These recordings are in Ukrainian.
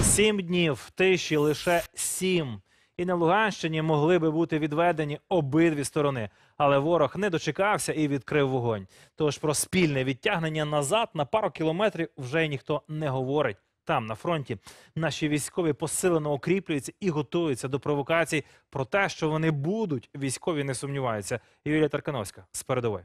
7 днів тиші, лише 7. І на Луганщині могли би бути відведені обидві сторони. Але ворог не дочекався і відкрив вогонь. Тож про спільне відтягнення назад на пару кілометрів вже ніхто не говорить. Там, на фронті, наші військові посилено укріплюються і готуються до провокацій. Про те, що вони будуть, військові не сумніваються. Юлія Таркановська з передової.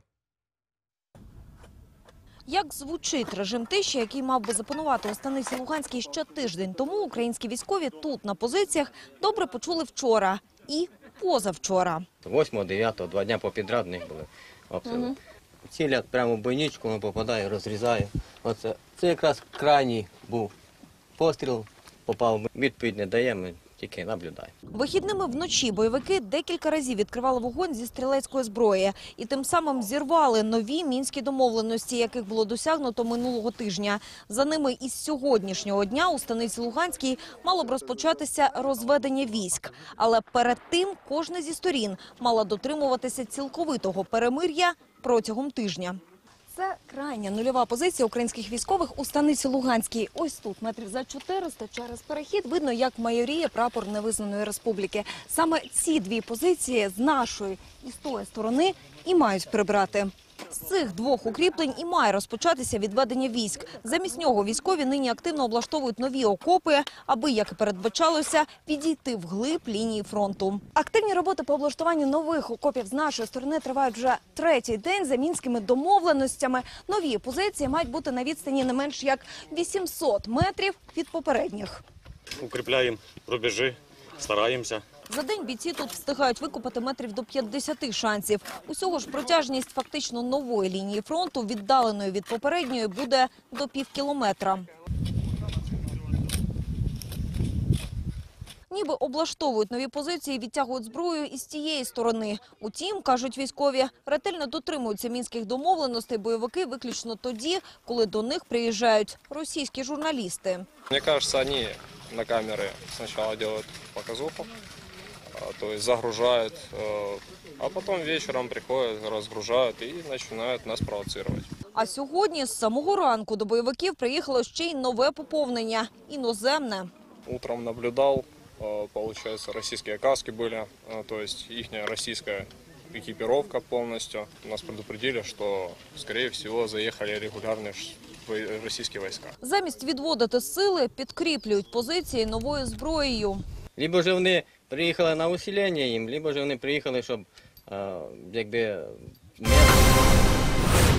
Як звучить режим тиші, який мав би запанувати у станиці Луганській ще тиждень тому, українські військові тут на позиціях добре почули вчора і позавчора. 8-9, 2 дня попідряд в них були обстріли. Цілять прямо в бойничку, воно попадає, розрізає. Це якраз крайній був постріл, попав, відповідь не даємо, тільки наблюдаємо. Вихідними вночі бойовики декілька разів відкривали вогонь зі стрілецької зброї і тим самим зірвали нові мінські домовленості, яких було досягнуто минулого тижня. За ними із сьогоднішнього дня у станиці Луганській мало б розпочатися розведення військ. Але перед тим кожна зі сторін мала дотримуватися цілковитого перемир'я протягом тижня. Це крайня нульова позиція українських військових у станиці Луганській. Ось тут, метрів за 400, через перехід, видно, як майоріє прапор невизнаної республіки. Саме ці дві позиції з нашої і з тої сторони і мають прибрати. З цих двох укріплень і має розпочатися відведення військ. Замість нього військові нині активно облаштовують нові окопи, аби, як і передбачалося, підійти вглиб лінії фронту. Активні роботи по облаштуванню нових окопів з нашої сторони тривають вже третій день за мінськими домовленостями. Нові позиції мають бути на відстані не менш як 800 метрів від попередніх. Укріпляємо рубежі, стараємося. За день бійці тут встигають викопати метрів до 50 шансів. Усього ж протяжність фактично нової лінії фронту, віддаленої від попередньої, буде до півкілометра. Ніби облаштовують нові позиції, відтягують зброю із тієї сторони. Утім, кажуть військові, ретельно дотримуються мінських домовленостей бойовики виключно тоді, коли до них приїжджають російські журналісти. Мені кажется, вони на камери спочатку роблять показуху, то есть загружают, а потом вечером приходят, разгружают и начинают нас провоцировать. А сьогодні з самого ранку до бойовиків приїхало ще й нове поповнення – іноземне. Утром наблюдал, получается, российские каски были, то есть их российская экипировка полностью. Нас предупредили, что, скорее всего, заехали регулярные російські війська. Замість відводити сили, підкріплюють позиції новою зброєю. Либо ж вони приїхали на усилення їм, либо ж вони приїхали, щоб, якби,